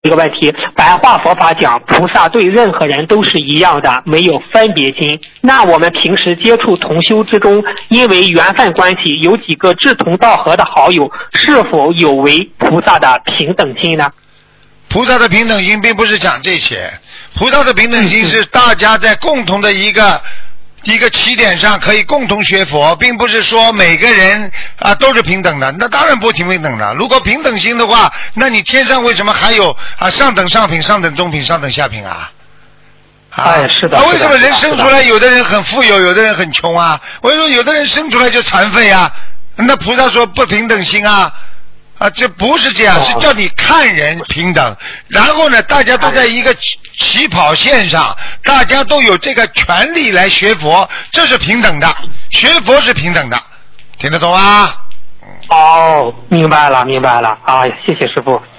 一个问题，白话佛法讲菩萨对任何人都是一样的，没有分别心。那我们平时接触同修之中，因为缘分关系，有几个志同道合的好友，是否有违菩萨的平等心呢？ 菩萨的平等心并不是讲这些，菩萨的平等心是大家在共同的一个起点上可以共同学佛，并不是说每个人都是平等的，那当然不平等的。如果平等心的话，那你天上为什么还有上等上品、上等中品、上等下品啊？ 哎，是的。 为什么人生出来有的人很富有，有的人很穷啊？为什么有的人生出来就残废啊？那菩萨说不平等心啊？这不是这样，是叫你看人平等，然后呢，大家都在一个起跑线上，大家都有这个权利来学佛，这是平等的，学佛是平等的，听得懂吗？ 哦，明白了啊，谢谢师父。